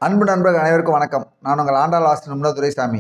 அன்பு நண்பர்கள் அனைவருக்கும் வணக்கம். நான் உங்கள் ஆண்டாள் வாஸ்து நிபுணர் துரைசாமி.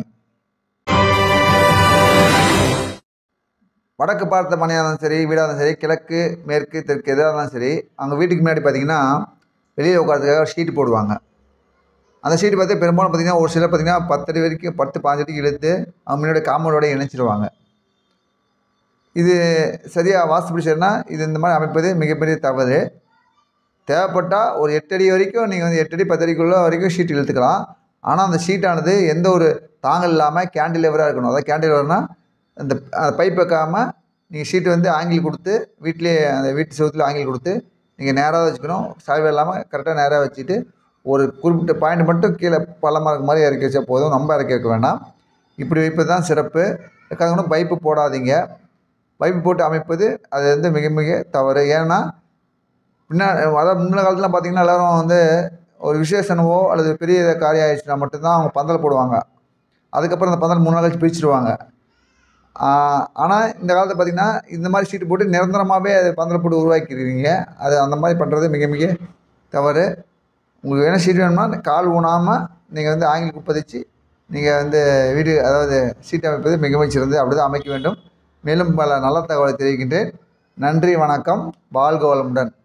வடக்கு பார்த்த மனையாக இருந்தாலும் சரி, வீடாக இருந்தாலும் சரி, கிழக்கு மேற்கு தெற்கு எதாக இருந்தாலும் சரி, அவங்க வீட்டுக்கு முன்னாடி பார்த்திங்கன்னா வெளியில் உட்காரத்துக்காக ஷீட்டு போடுவாங்க. அந்த ஷீட்டு பார்த்து பெரும்பாலும் பார்த்திங்கன்னா ஒரு சிலர் பார்த்திங்கன்னா 10 அடி வரைக்கும் 10-15 அடிக்கு இழுத்து அவங்க முன்னாடி காம்பவுண்டோட இணைச்சிடுவாங்க. இது சரியாக வாஸ்துப்படி சரினா இது இந்த மாதிரி அமைப்பது மிகப்பெரிய தவறு. தேவைப்பட்டால் ஒரு 8 அடி வரைக்கும் நீங்கள் வந்து 8 அடி 10 அடிக்குள்ளே வரைக்கும் ஷீட் இழுத்துக்கலாம். ஆனால் அந்த ஷீட்டானது எந்த ஒரு தாங்கல் இல்லாமல் கேண்டிலேவராக இருக்கணும். அதாவது கேண்டிலேவர்னால் அந்த பைப் வைக்காமல் நீங்கள் ஷீட்டு வந்து ஆங்கிள் கொடுத்து வீட்டிலே அந்த வீட்டு செவத்தில் ஆங்கிள் கொடுத்து நீங்கள் நேராக வச்சுக்கணும். சாய்வு இல்லாமல் கரெக்டாக நேராக வச்சுட்டு ஒரு குறிப்பிட்ட பாயிண்ட் மட்டும் கீழே பள்ளமாக இருக்க மாதிரி இறக்கி வச்சா போதும். ரொம்ப இறக்கி வைக்க வேண்டாம். இப்படி வைப்பது தான் சிறப்பு. அதுக்காக பைப்பு போடாதீங்க. பைப்பு போட்டு அமைப்பது அது வந்து மிக மிக தவறு. ஏன்னா அதாவது முன்ன காலத்தில் பார்த்திங்கன்னா எல்லோரும் வந்து ஒரு விசேஷனவோ அல்லது பெரிய காரியம் ஆயிடுச்சுன்னா மட்டும்தான் அவங்க பந்தல் போடுவாங்க. அதுக்கப்புறம் அந்த பந்தல் 3 நாள் கழிச்சு பிரிச்சுடுவாங்க. ஆனால் இந்த காலத்தில் பார்த்திங்கன்னா இந்த மாதிரி ஷீட்டு போட்டு நிரந்தரமாகவே அது பந்தல் போட்டு உருவாக்கிடுவீங்க. அது அந்த மாதிரி பண்ணுறது மிக மிக தவறு. உங்களுக்கு வேணும் ஷீட் வேணும்னா கால் ஊனாமல் நீங்கள் வந்து ஆங்கில் பதிச்சு நீங்கள் வந்து வீடு அதாவது ஷீட் அமைப்பது மிக மிக சிறந்தது. அப்படி தான் அமைக்க வேண்டும். மேலும் பல நல்ல தகவலை தெரிவிக்கின்றேன். நன்றி, வணக்கம், வாழ்க வளமுடன்.